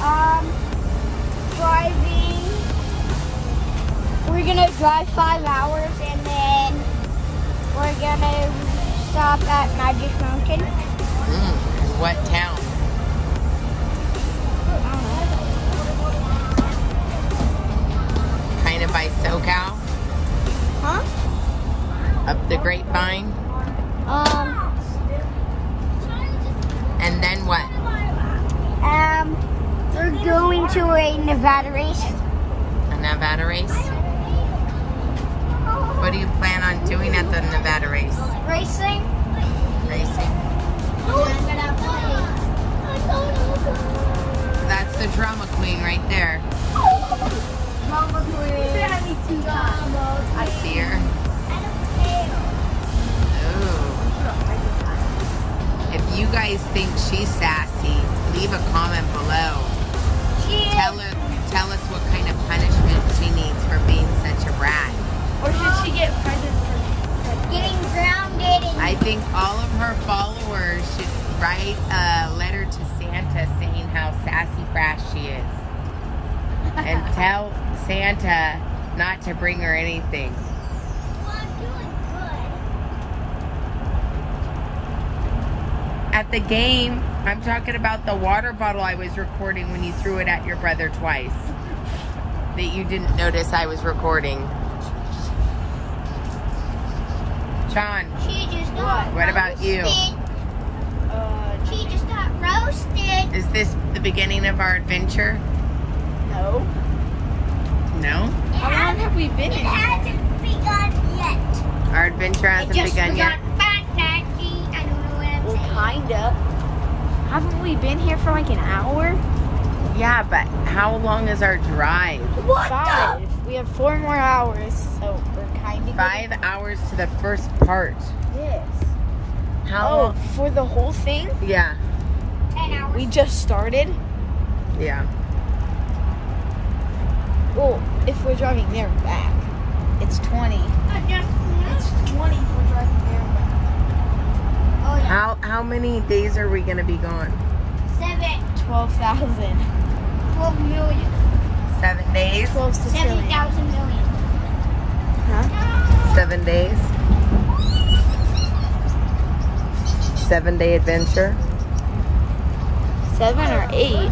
Driving. We're gonna drive 5 hours and then we're gonna stop at Magic Mountain. What town? Kind of by SoCal? Huh? Up the Grapevine? And then what? We're going to a Nevada race. A Nevada race? What do you plan on doing at the Nevada race? Racing. Racing. That's the drama queen right there. Drama queen. I see her. Ooh. If you guys think she's sassy, leave a comment below. Tell us what kind of punishment she needs for being such a brat. Or should she get punished for getting grounded? I think all of her followers should write a letter to Santa saying how sassy fast she is. And tell Santa not to bring her anything. Well, I'm doing good. At the game, I'm talking about the water bottle I was recording when you threw it at your brother twice. That you didn't notice I was recording. Sean, what about you? She just got roasted. Is this the beginning of our adventure? No. No? How long have we been in? It hasn't begun yet. Our adventure hasn't begun yet? I don't know what I'm saying. Kinda. Haven't we been here for like an hour? Yeah, but how long is our drive? What 5. We have 4 more hours, so we're kind of 5 hours to the first part. Yes. How Oh, long? for the whole thing? Yeah. 10 hours. We just started? Yeah. Well, if we're driving there and back, it's 20. It's 20 if we're driving there and back. Oh, yeah. How many days are we going to be gone? 12,000. 12 million. 7 days? 12 sicilian. 7,000 million. Huh? 7 days? 7-day adventure? 7 or 8.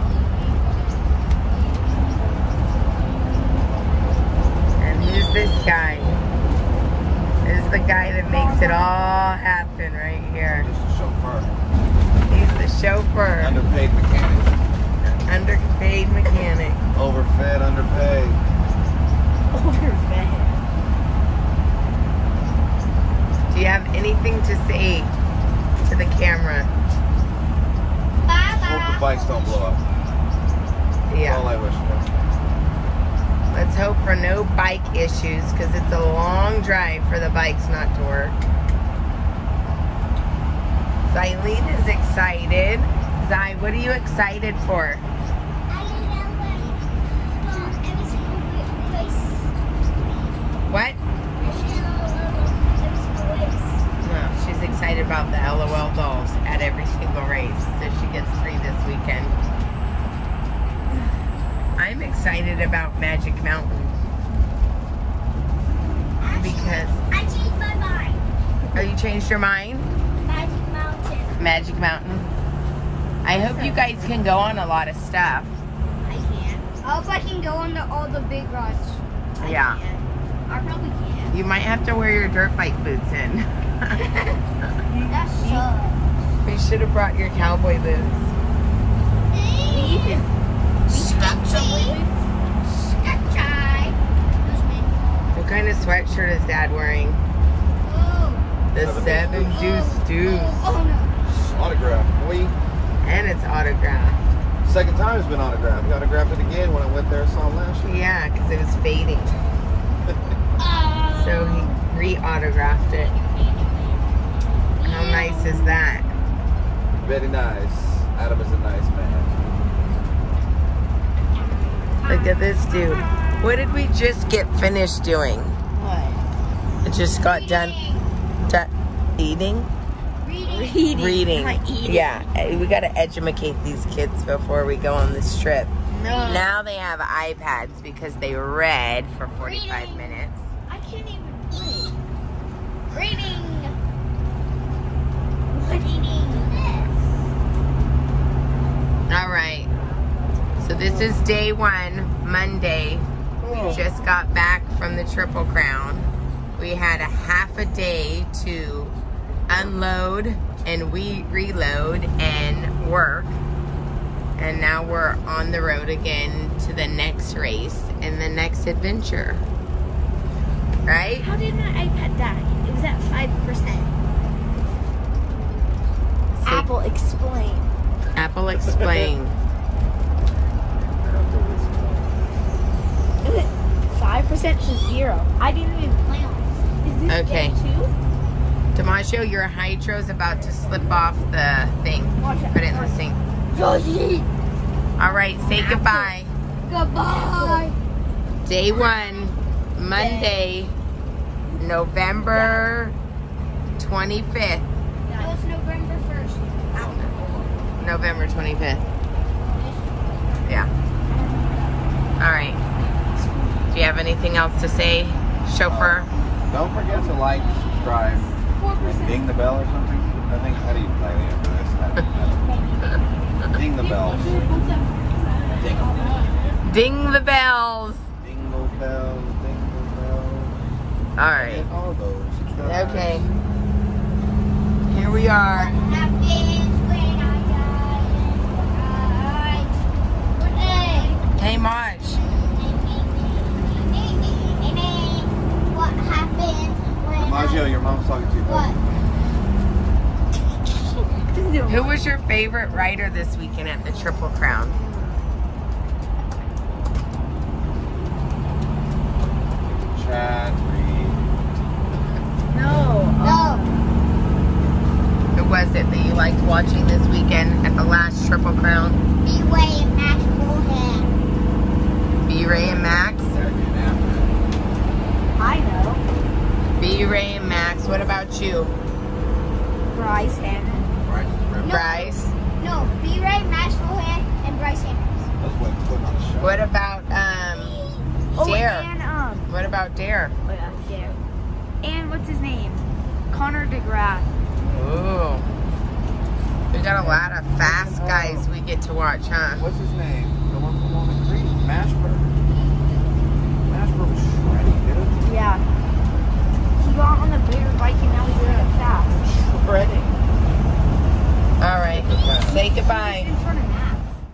And who's this guy? This is the guy that makes it all happen right here. Just a chauffeur. He's the chauffeur. Underpaid mechanic. Underpaid mechanic. Overfed, underpaid. Overfed. Do you have anything to say to the camera? Hope the bikes don't blow up. Yeah. All I wish for. Let's hope for no bike issues because it's a long drive for the bikes not to work. Zylene is excited. Zy, what are you excited for? What? No, she's excited about the LOL dolls at every single race. So she gets 3 this weekend. I'm excited about Magic Mountain. Because... I changed my mind. Oh, you changed your mind? Magic Mountain. Magic Mountain. I hope you guys can go on a lot of stuff. I can. I hope I can go on all the big rides. Yeah. I probably can. You might have to wear your dirt bike boots in. That sucks. We should have brought your cowboy boots. What kind of sweatshirt is Dad wearing? The 7 Deuce Deuce. Oh no. Autograph. Boy. And it's autographed. Second time it's been autographed. We autographed it again when I went there and saw him last year. Yeah, because it was fading. So he re-autographed it. How nice is that? Very nice. Adam is a nice man. Look at this dude. What did we just get finished doing? What? It just got done eating? Reading Reading. Not eating. Yeah, we got to educate these kids before we go on this trip. No. Now they have iPads because they read for 45 minutes. I can't even read. Reading. All right. So this is day 1, Monday. We just got back from the Triple Crown. We had a half a day to unload and reload and work. And now we're on the road again to the next race and the next adventure. Right? How did my iPad die? It was at 5%. Apple explain. Apple explain. 5% to 0. I didn't even play on it. Is this Okay. day 2? DiMaggio, your hydro's about to slip off the thing. Watch it. Put it in the sink. Josie. All right, say goodbye. Goodbye. Day 1, Monday, November 25th. That was November 1st. November 25th. Yeah. All right. Do you have anything else to say, chauffeur? Don't forget to like, subscribe, 4%. and ding the bell or something. I think, how do you play the end of this? Ding the bells. Ding them. Ding the bells. Dingle bells, dingle bells. All right. And all those. Subscribe. Okay. Here we are. Hey, Marge. What happened when Maggio, your mom's talking to you. What? Who was your favorite rider this weekend at the Triple Crown? Chad, Reed. No. Who was it that you liked watching this weekend at the last Triple Crown? B-Way and Max Bullhead. B-Ray and Max? I know. B-Ray and Max. What about you? Bryce Hammond. Bryce? No, B-Ray, Max Bullhead, and Bryce Sanders. That's what put on the show. What about Dare? And What about Dare? Dare. And what's his name? Connor DeGraff. Ooh. We got a lot of fast guys we get to watch, huh? What's his name? The one from Walnut Creek? Mashburn. Mashburn was shreddy, dude. Yeah. He got on the bigger bike and now he's really fast. Shredding. All right. Say goodbye. In front of Max.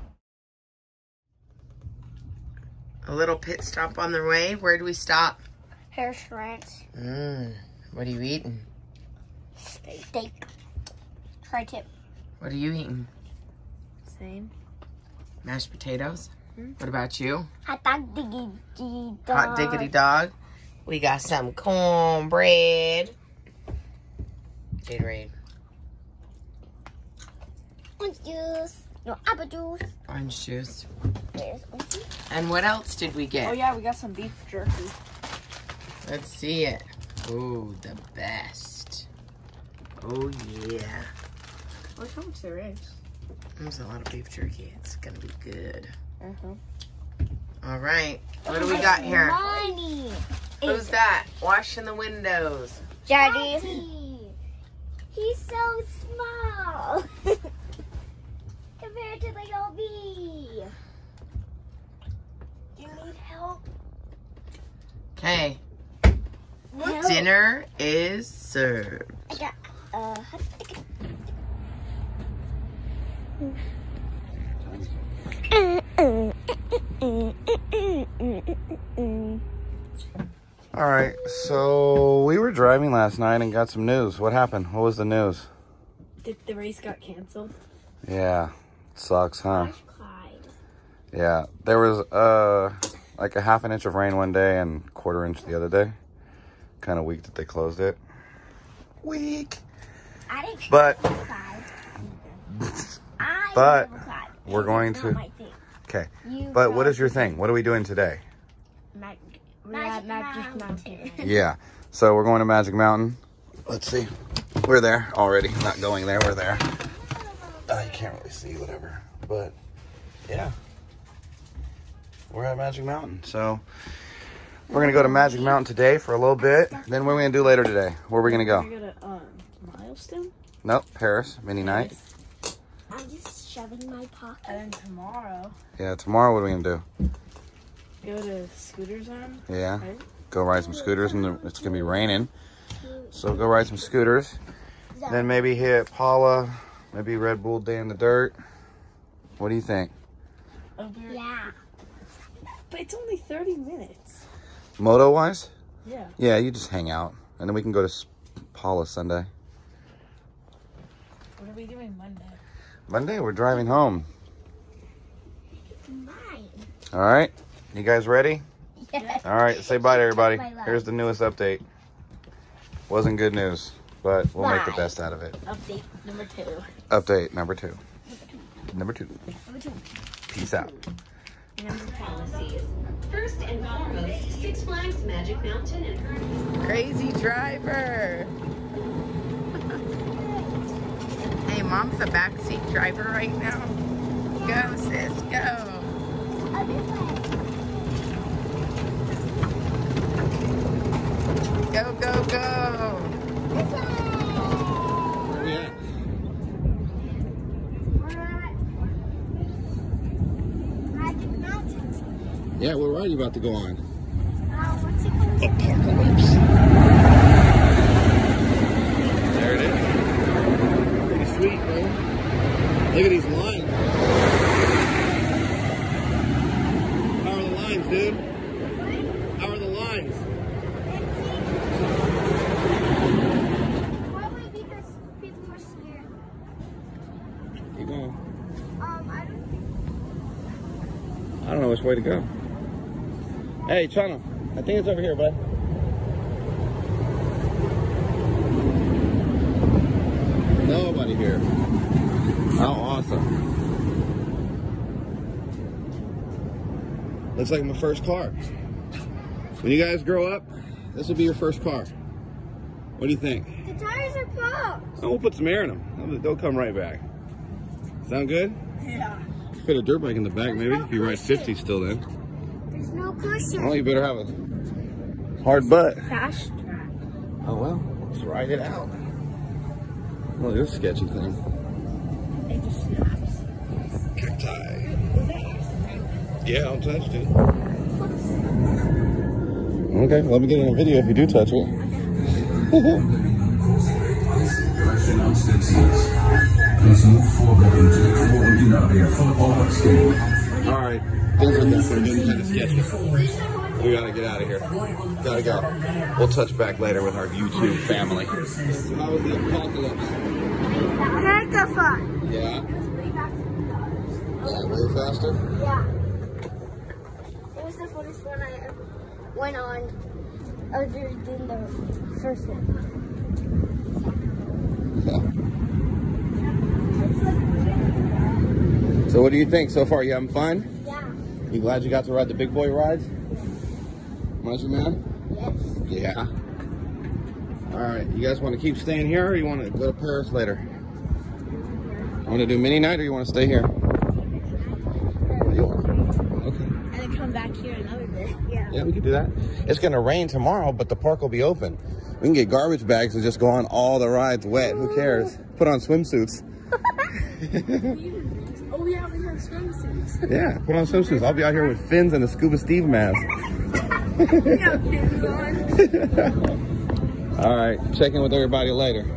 A little pit stop on the way. Where do we stop? Harris Ranch. What are you eating? Steak. Tri-tip. What are you eating? Same. Mashed potatoes? What about you? Hot dog diggity dog. Hot diggity dog. We got some cornbread. Gatorade. Orange juice. No, apple juice. Orange juice. There's orange juice. And what else did we get? Oh yeah, we got some beef jerky. Let's see it. Ooh, the best. Oh, yeah. Look how much there is. There's a lot of beef jerky. It's going to be good. Uh-huh. All right. What do we got here? Money. Who's that? Washing the windows. Daddy. He's so small. Compared to little B. Do you need help? Okay. Help. Dinner is served. I got hot ticket. All right, so we were driving last night and got some news. What happened? What was the news? The race got canceled. Yeah, sucks, huh? Clyde. Yeah, there was like a half an inch of rain one day and a quarter inch the other day. Kind of weak that they closed it. Weak. I didn't But Clyde. But never cried. we're going It's to. not my thing. Okay. You But what is your thing? What are we doing today? We're at Magic Mountain. Yeah. So we're going to Magic Mountain. Let's see. We're there already. Not going there. We're there. You can't really see whatever, but yeah, we're at Magic Mountain. So we're gonna go to Magic Mountain today for a little bit. Then what are we gonna do later today? Where are we gonna go? We're gonna go to Milestone. Nope, Paris mini night. I'm just shoving my pocket. And then tomorrow. Yeah, tomorrow what are we gonna do? Go to Scooter Zone. Yeah, Right? go ride some scooters, and it's gonna be raining. So go ride some scooters. Then maybe hit Paula. Maybe Red Bull Day in the Dirt. What do you think? Yeah. But it's only 30 minutes. Moto-wise? Yeah. Yeah, you just hang out. And then we can go to Paula Sunday. What are we doing Monday? Monday, we're driving home. Mine. All right? You guys ready? Yes. All right, say bye to everybody. My love. Here's the newest update. Wasn't good news, but we'll make the Bye. best out of it. Update number 2. Update number 2. Number 2. Number 2. Peace out. Policies. First and foremost, Six Flags Magic Mountain and Crazy driver. Hey, Mom's the backseat driver right now. Go, sis, go. Go, go, go. Yeah. Magic Mountain. Yeah, what ride are you about to go on? What's it called? Apocalypse. There it is. Pretty sweet, bro. Look at these lines. How are the lines, dude? How are the lines? Probably because people are scared. Keep going. I don't I don't know which way to go. Hey, Chano, I think it's over here, bud. Nobody here. How awesome. Looks like my first car. When you guys grow up, this will be your first car. What do you think? The tires are popped. Oh, we'll put some air in them. They'll come right back. Sound good? Yeah. Fit a dirt bike in the back, maybe, if you ride 50 still then. There's no cushion. Well, you better have a hard butt. Fast track. Oh, well, let's ride it out. Look at this sketchy thing. It just snaps. Cacti. Yeah, I'll touch it. Okay, let me get in a video if you do touch it. Alright, things are getting kind of sketchy. We gotta get out of here. Gotta go. We'll touch back later with our YouTube family. How was the apocalypse? Heck of fun. Yeah? Yeah, way faster? Yeah. It was the funnest one I ever went on other than the first one. So what do you think so far? You having fun? Yeah. You glad you got to ride the big boy rides? Munchie Man? Yes. Yeah. Alright, you guys want to keep staying here or you want to go to Paris later? Want to do mini night or you want to stay here? You want? Okay. And then come back here another day. Yeah. Yeah, we could do that. It's going to rain tomorrow, but the park will be open. We can get garbage bags and just go on all the rides wet. Who cares? Put on swimsuits. Oh yeah, we have swimsuits. Yeah, put on swimsuits. I'll be out here with fins and a Scuba Steve mask. We have pins on. All right, check in with everybody later.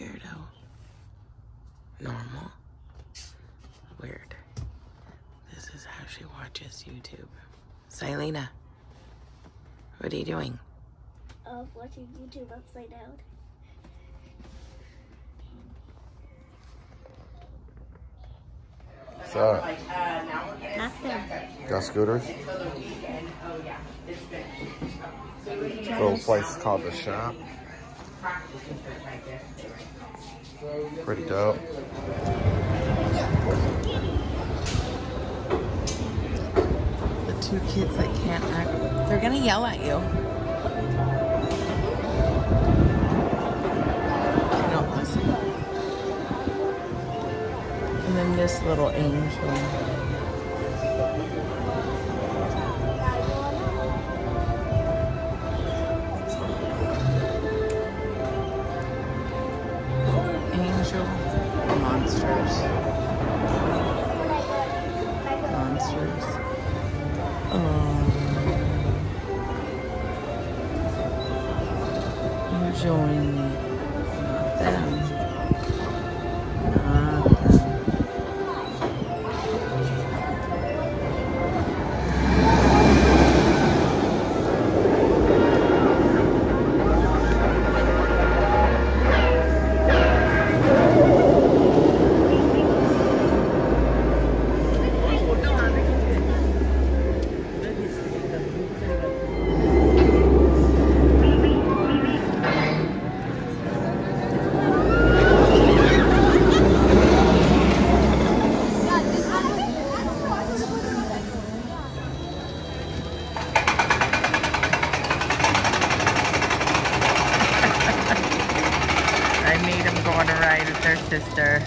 Weirdo. Normal. Weird. This is how she watches YouTube. Silena, what are you doing? Watching YouTube upside down. So, Nothing. got scooters. Little place called the Shop. Pretty dope. The two kids that can't act, they're gonna yell at you. Don't listen. And then this little angel. Angel. Monsters. Monsters. You're showing me. Not them. Not them. I made them go on a ride with their sister.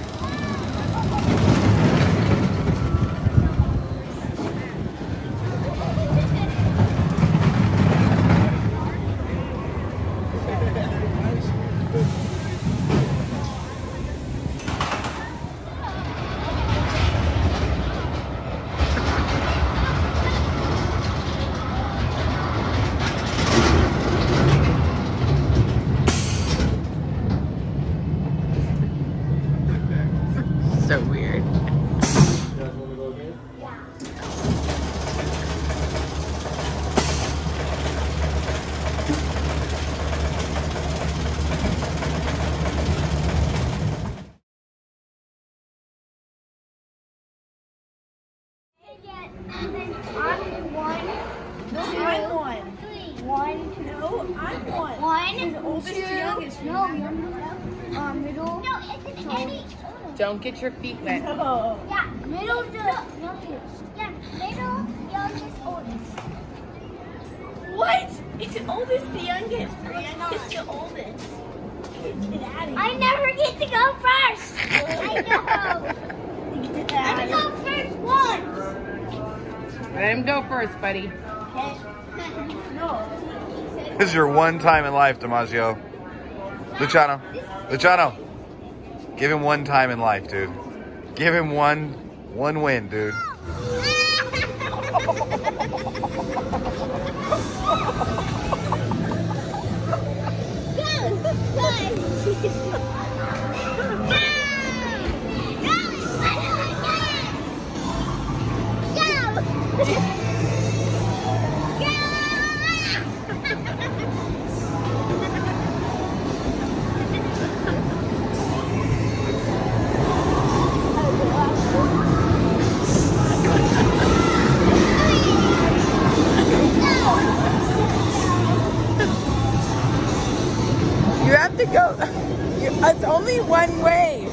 So weird. Middle. No, it's an Eddie. Don't get your feet wet. Yeah, middle, the youngest. Yeah, middle, youngest, oldest. What? It's the oldest, the youngest. The youngest, the oldest. Get out of here. I never get to go first. I know. Get out I of go first once. Let him go first, buddy. This is your one time in life, DiMaggio. Luciano. Luciano. Give him one time in life, dude. Give him one win, dude. You have to go. It's only one way.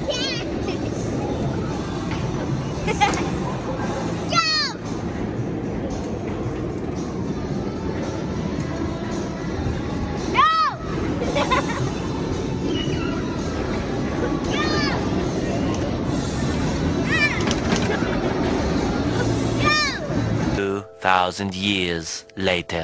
Go! 2,000 years later.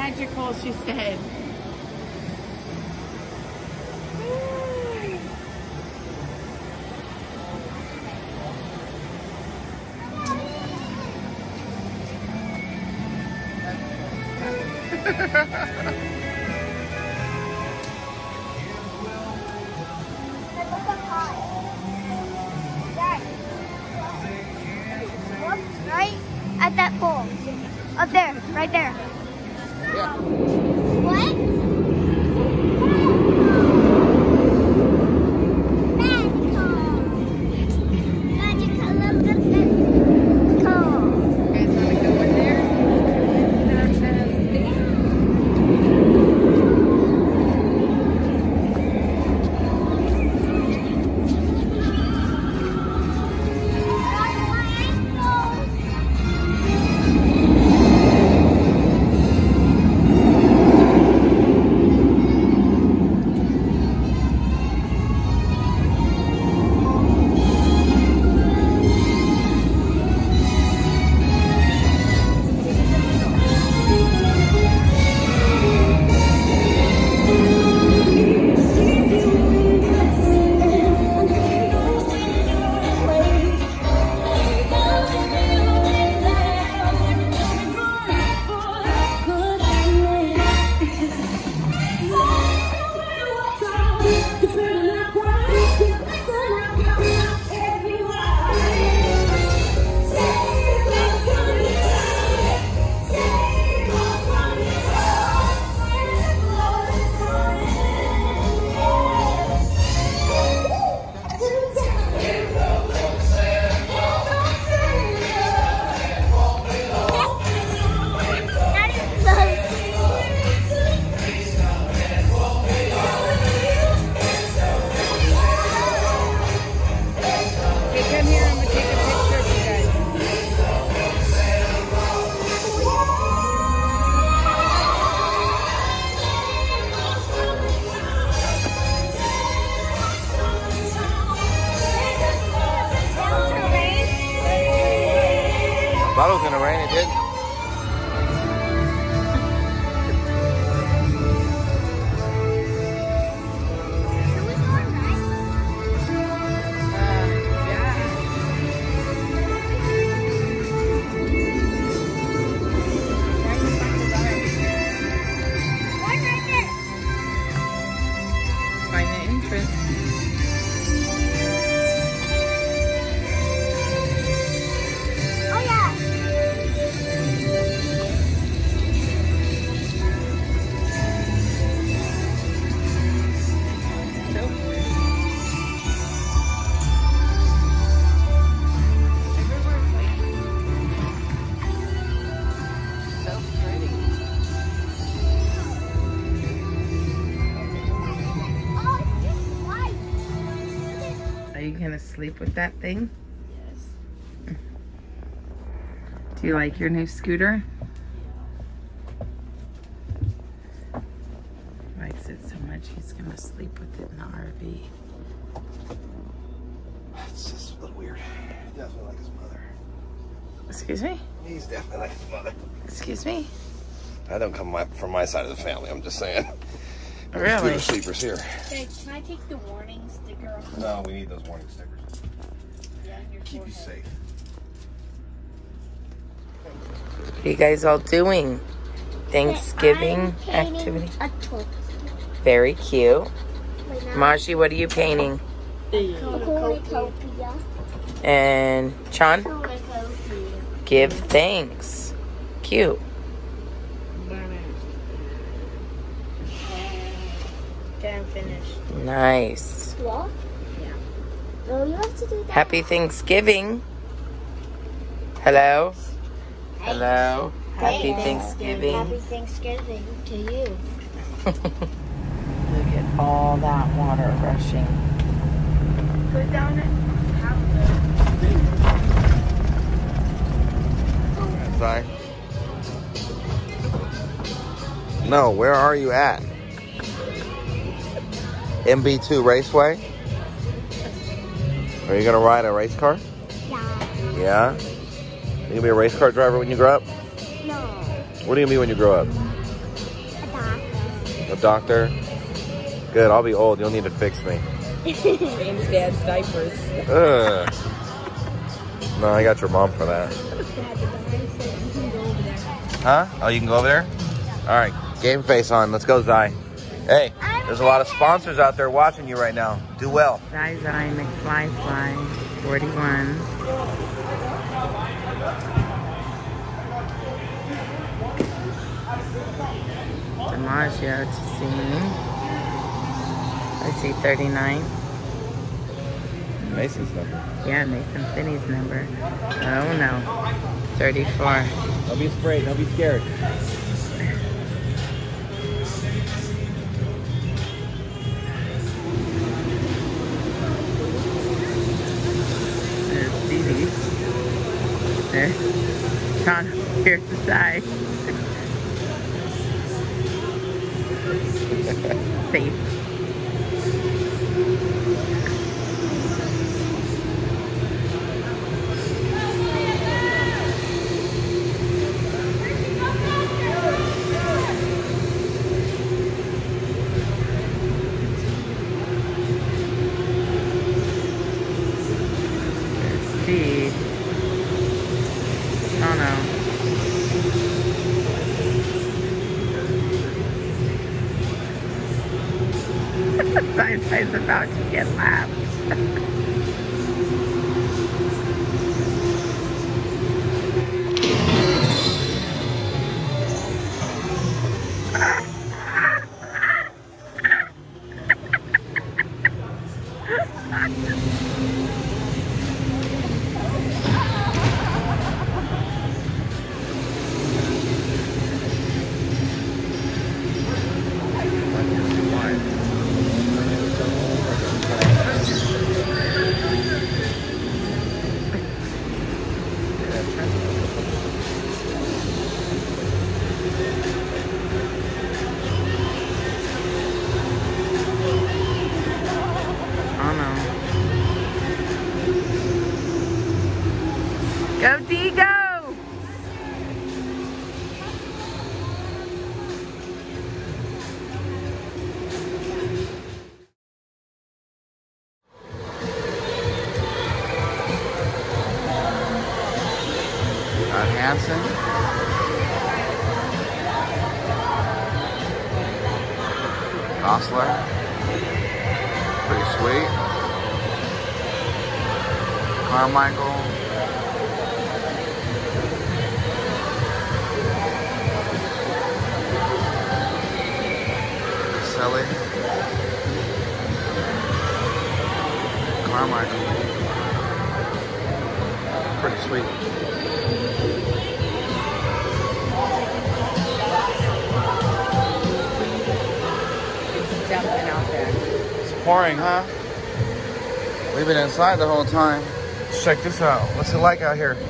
magical, she said. Right at that pole. Up there, right there. Yeah. What? Magical. Magical. You guys want to go in there? Thought it was gonna rain, it didn't. Find the entrance. Oh yeah. Are you gonna sleep with that thing? Yes. Do you like your new scooter? He likes it so much he's gonna sleep with it in the RV. It's just a little weird. Definitely like his mother. Excuse me? He's definitely like his mother. Excuse me? I don't come from my side of the family, I'm just saying. Really? There's sleepers here. Hey, can I take the warning sticker off? No, we need those warning stickers. Yeah, your Keep you safe. What are you guys all doing? Thanksgiving activity? A tortilla. Very cute. Right now. Mashi, what are you painting? Cornucopia. And Sean? Cornucopia. Give thanks. Cute. Okay, I'm finished. Nice. What? Yeah. No, you have to do that. Happy Thanksgiving. Hello? Hello? Happy Thanksgiving. Happy Thanksgiving to you. Look at all that water rushing. Put down it. Sorry. No, where are you at? MB2 Raceway? Are you gonna ride a race car? Yeah. Yeah? You gonna be a race car driver when you grow up? No. What are you gonna be when you grow up? A doctor? Good, I'll be old. You'll need to fix me. James' dad's diapers. Ugh. No, I got your mom for that. Huh? Oh, you can go over there? All right, game face on. Let's go, Zai. Hey, there's a lot of sponsors out there watching you right now. Do well. Zai, McFly, 41. DiMaggio to see. I see 39. Mason's number. Yeah, Nathan Finney's number. Oh no. 34. Don't be afraid. Don't be scared. There's Stevie. There. Sean, here's the side. Safe. Steve. Oh no. Science about to get laughed. Go D, go! Hanson. Osler. Pretty sweet. Carmichael. Selly. Carmichael. Pretty sweet. Dumping out there. It's pouring, huh? We've been inside the whole time. Let's check this out. What's it like out here?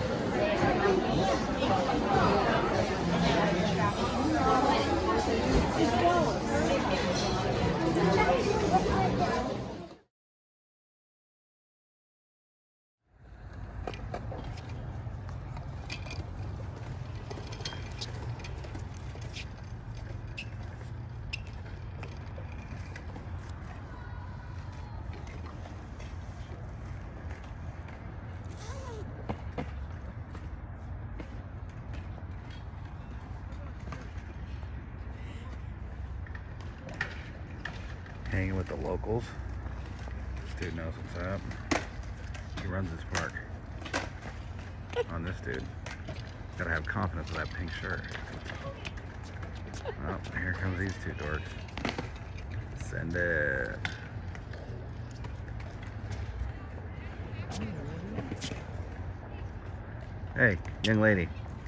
Hanging with the locals. This dude knows what's up. He runs this park. On this dude. Gotta have confidence with that pink shirt. Well, here comes these two dorks. Send it. Hey, young lady.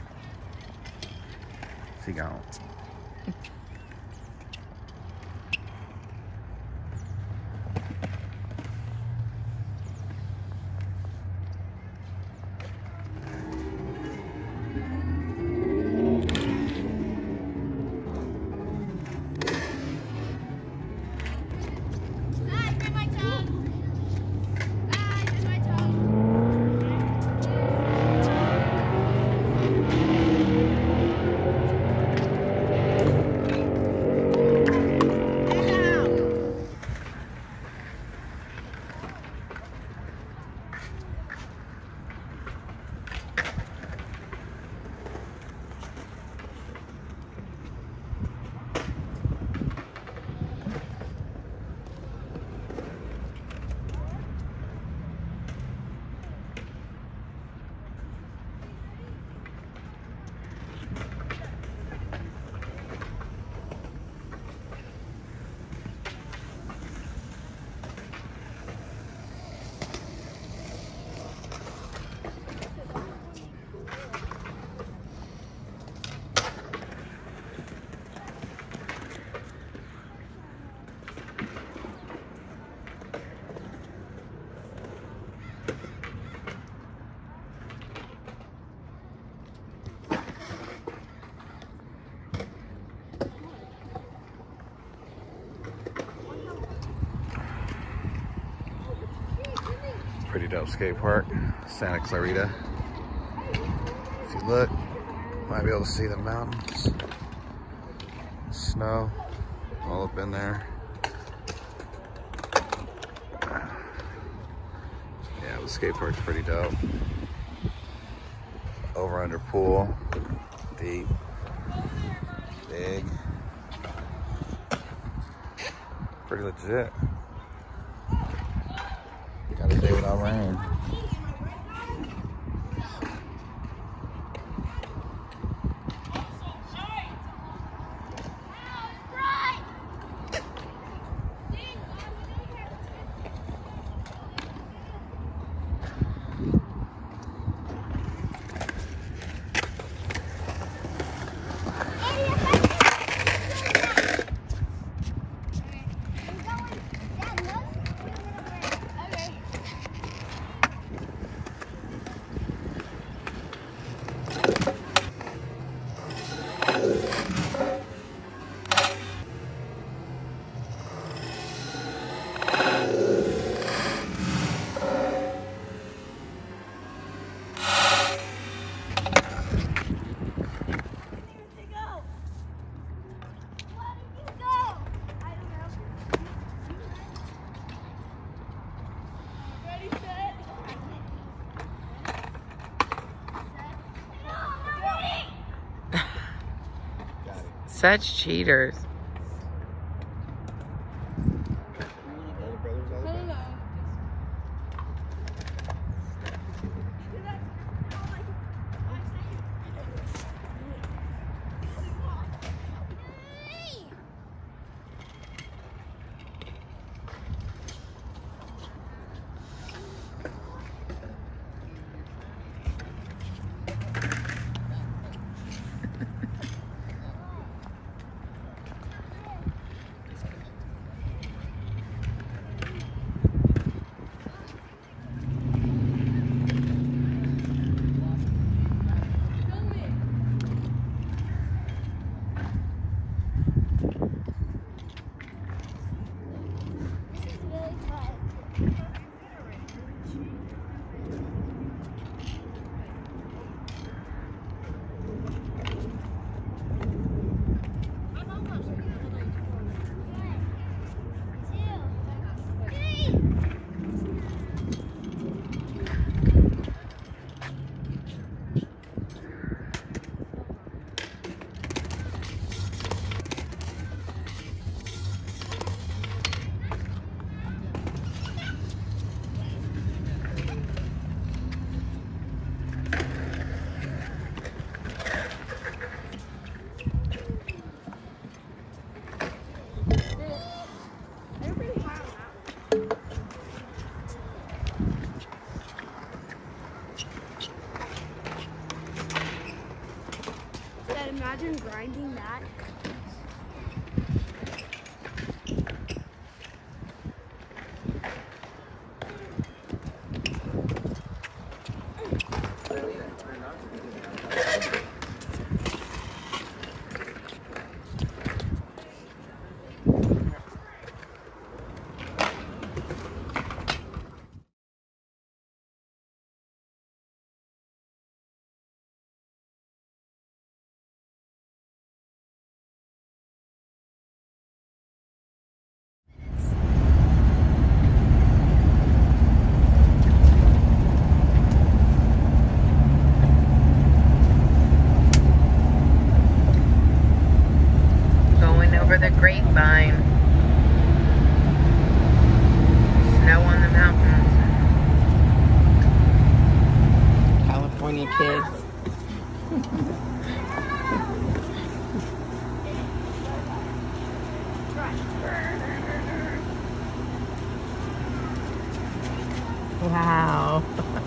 Seagull. dope skate park, Santa Clarita. If you look, you might be able to see the mountains, snow, all up in there. Yeah, the skate park's pretty dope. Over under pool, deep, big, pretty legit. Gotta stay without rain. Such cheaters. Imagine grinding that. The grapevine. Snow on the mountains. California kids. Wow.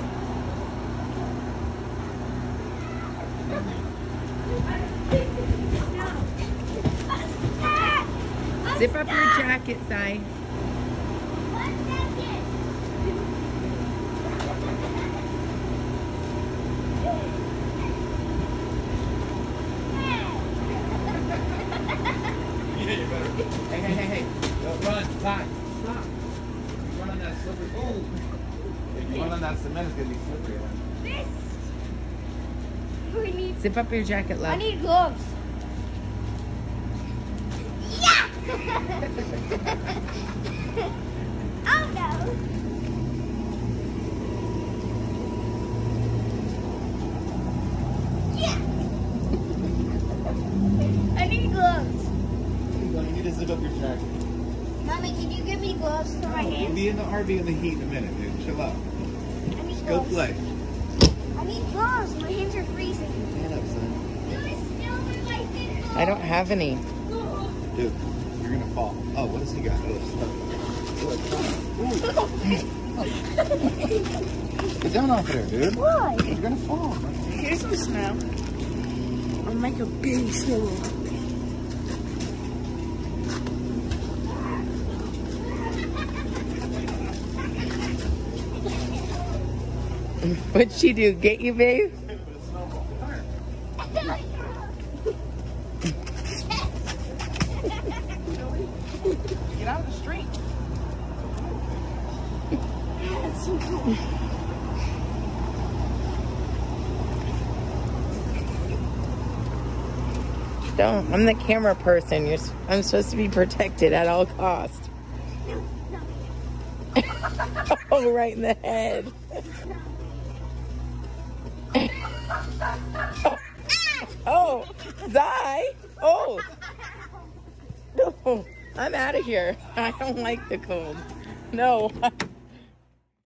Zip up your jacket, Si. Hey. Don't run. Stop. Run on that slippery. Oh. Run on cement's gonna be slippery. This. We need. Zip up your jacket, love. I need gloves. Yeah. Oh no. Yeah. I need gloves. You need to zip up your jacket. Mommy, can you give me gloves for my You'll hands? be in the RV in the heat in a minute, dude. Chill out. I need Just go gloves. play. I need gloves. My hands are freezing. Stand up, son. I don't have any. Dude, you're gonna fall. Oh, what does he got? Get down off there, dude. Why? You're gonna fall. Here's the snow. I'll make a big snowball. What'd she do? Get you, babe? Get out of the street. Don't. I'm the camera person. I'm supposed to be protected at all costs. Oh, right in the head. Oh, Zai. Oh. No, I'm out of here. I don't like the cold. No.